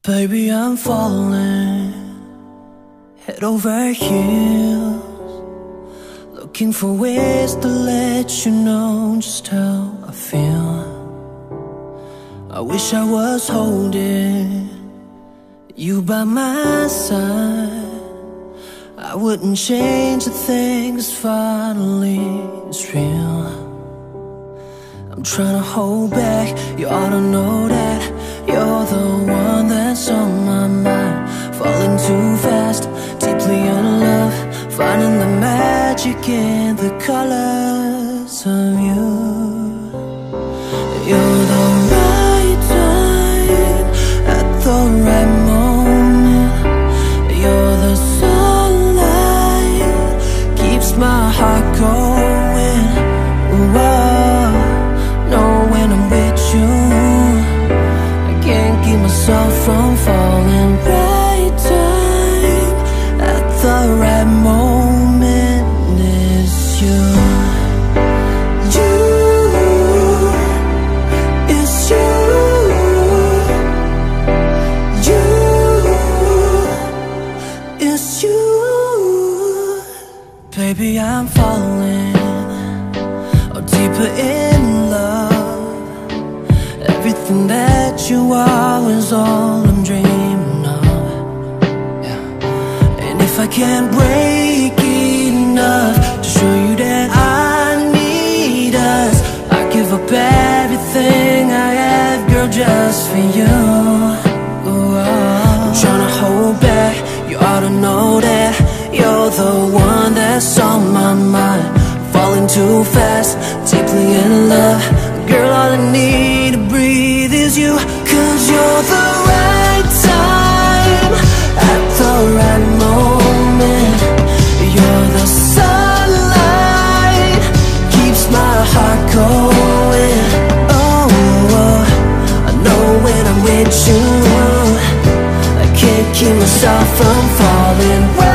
Baby, I'm falling head over heels, looking for ways to let you know just how I feel. I wish I was holding you by my side. I wouldn't change a thing, 'cause finally it's real. I'm trying to hold back, you ought to know that you're the one that's on my mind. Falling too fast, deeply in love, finding the magic in the colors of you. You're the right time at the right moment. You're the sunlight, keeps my heart going. Whoa, know when I'm with you, I can't keep myself from falling. Right time at the right moment is you. You, it's you. You, it's you. Baby, I'm falling deeper in love. Everything that you are is all I'm dreaming of. Yeah. And if I can't break enough to show you that I need us, I give up everything I have, girl, just for you. Ooh, I'm trying to hold back, you ought to know that you're the one that's on my mind. Falling too fast, deeply in love, girl, all I need to breathe is you. 'Cause you're the right time at the right moment. You're the sunlight, keeps my heart going. Oh, I know when I'm with you, I can't keep myself from falling.